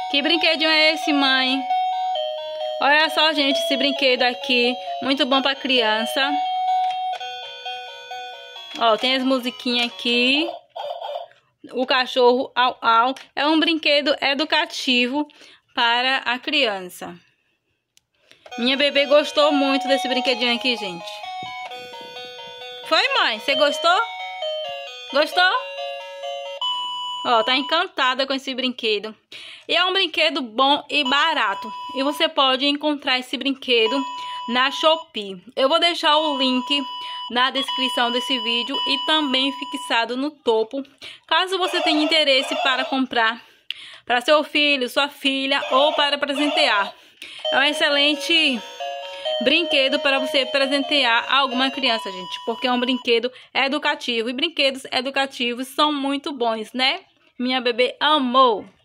Que brinquedinho é esse, mãe? Olha só, gente, esse brinquedo aqui. Muito bom pra criança. Ó, tem as musiquinhas aqui. O cachorro au au. É um brinquedo educativo para a criança. Minha bebê gostou muito desse brinquedinho aqui, gente. Foi, mãe? Você gostou? Gostou? Ó, tá encantada com esse brinquedo. E é um brinquedo bom e barato. E você pode encontrar esse brinquedo na Shopee. Eu vou deixar o link na descrição desse vídeo e também fixado no topo, caso você tenha interesse para comprar para seu filho, sua filha ou para presentear. É um excelente brinquedo para você presentear alguma criança, gente, porque é um brinquedo educativo e brinquedos educativos são muito bons, né? Minha bebê amou!